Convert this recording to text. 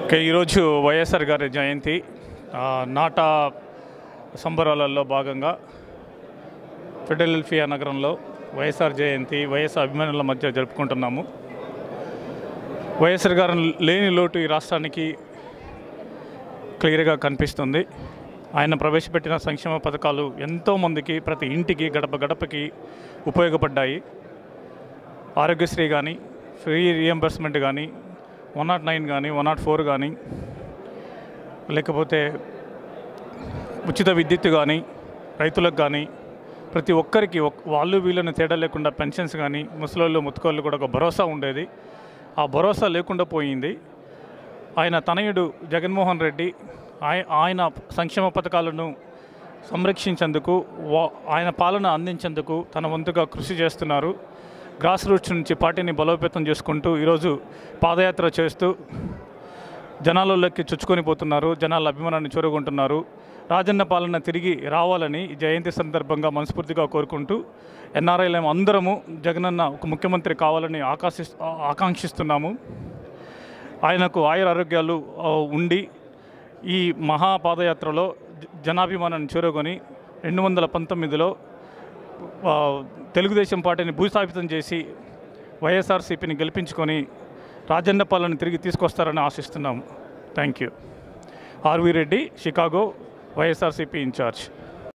ఈరోజు వైఎస్ఆర్ గారి జయంతి నాటా సంబరాలలో భాగంగా ఫిలడెల్ఫియా నగరంలో వైఎస్ఆర్ జయంతి వైఎస్ఆర్ అభిమానుల మధ్య జరుపుకుంటున్నాము. వైఎస్ఆర్ గారు లేని లోటు ఈ రాష్ట్రానికి క్లియర్గా కనిపిస్తుంది. ఆయన ప్రవేశపెట్టిన సంక్షేమ పథకాలు ఎంతోమందికి ప్రతి ఇంటికి గడప గడపకి ఉపయోగపడ్డాయి. ఆరోగ్యశ్రీ కానీ, ఫ్రీ రియంబర్స్మెంట్ కానీ, 109 కానీ, 104 కానీ, లేకపోతే ఉచిత విద్యుత్ కానీ, రైతులకు కానీ ప్రతి ఒక్కరికి వాళ్ళు వీళ్ళని తేడా లేకుండా పెన్షన్స్ కానీ, ముసలోళ్ళు ముత్తుకోళ్ళు కూడా ఒక భరోసా ఉండేది. ఆ భరోసా లేకుండా పోయింది. ఆయన తనయుడు జగన్మోహన్ రెడ్డి ఆయన సంక్షేమ పథకాలను సంరక్షించేందుకు, ఆయన పాలన అందించేందుకు తన వంతుగా కృషి చేస్తున్నారు. గ్రాస్ రూట్స్ నుంచి పార్టీని బలోపేతం చేసుకుంటూ ఈరోజు పాదయాత్ర చేస్తూ జనాలలోకి చొచ్చుకొని పోతున్నారు. జనాల అభిమానాన్ని చూరగొంటున్నారు. రాజన్న పాలన తిరిగి రావాలని జయంతి సందర్భంగా మనస్ఫూర్తిగా కోరుకుంటూ ఎన్ఆర్ఐలం అందరము జగనన్న ఒక ముఖ్యమంత్రి కావాలని ఆకాంక్షిస్తున్నాము. ఆయనకు ఆయురారోగ్యాలు ఉండి ఈ మహాపాదయాత్రలో జనాభిమానాన్ని చేరుకొని 2019లో తెలుగుదేశం పార్టీని భూస్థాపితం చేసి వైఎస్ఆర్సీపీని గెలిపించుకొని రాజన్న పాలన తిరిగి తీసుకొస్తారని ఆశిస్తున్నాము. Thank you. RV Reddy, Chicago, YSRCP incharge.